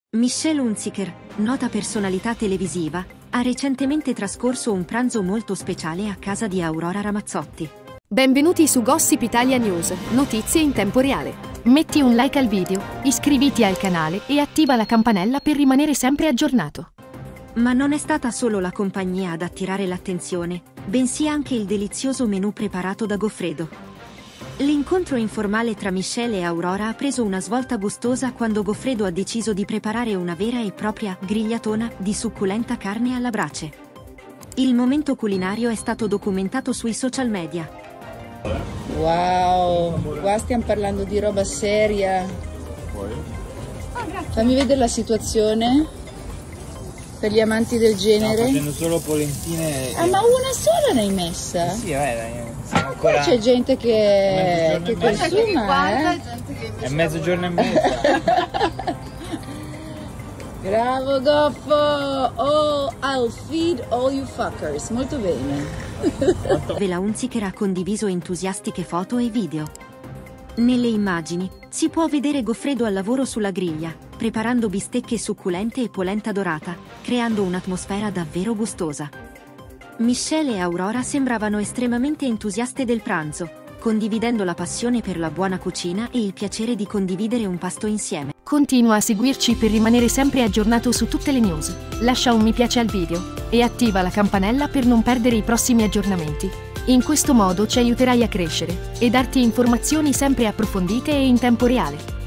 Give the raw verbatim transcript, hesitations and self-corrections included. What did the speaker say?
Michelle Hunziker, nota personalità televisiva, ha recentemente trascorso un pranzo molto speciale a casa di Aurora Ramazzotti. Benvenuti su Gossip Italia News, notizie in tempo reale. Metti un like al video, iscriviti al canale e attiva la campanella per rimanere sempre aggiornato. Ma non è stata solo la compagnia ad attirare l'attenzione, bensì anche il delizioso menù preparato da Goffredo. L'incontro informale tra Michelle e Aurora ha preso una svolta gustosa quando Goffredo ha deciso di preparare una vera e propria grigliatona di succulenta carne alla brace. Il momento culinario è stato documentato sui social media. Wow, qua stiamo parlando di roba seria. Fammi vedere la situazione per gli amanti del genere. Stiamo facendo solo polentine. Ah, ma una sola ne hai messa? Sì, vabbè, dai. Siamo Qua ancora... c'è gente che, che consuma, eh? È mezzogiorno e mezzo. Bravo Goffo! Oh, I'll feed all you fuckers. Molto bene. La Hunziker ha condiviso entusiastiche foto e video. Nelle immagini si può vedere Goffredo al lavoro sulla griglia, preparando bistecche succulente e polenta dorata, creando un'atmosfera davvero gustosa. Michelle e Aurora sembravano estremamente entusiaste del pranzo, condividendo la passione per la buona cucina e il piacere di condividere un pasto insieme. Continua a seguirci per rimanere sempre aggiornato su tutte le news. Lascia un mi piace al video e attiva la campanella per non perdere i prossimi aggiornamenti. In questo modo ci aiuterai a crescere e darti informazioni sempre approfondite e in tempo reale.